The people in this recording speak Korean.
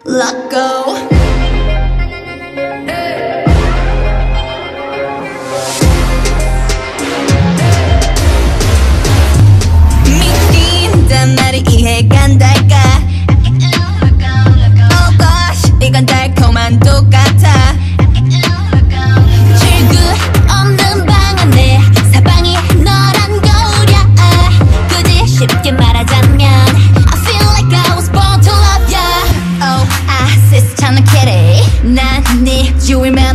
Let go. 믿긴단 말이 이해가 안 될까? Oh gosh, 이건 달콤한 똑같아. 출구 없는 방 안에 사방이 너란 거울이야. 굳이 쉽게 말하자면 I feel like I was born to love ya. Oh, I see, it's kinda kitty. 난 네 주위면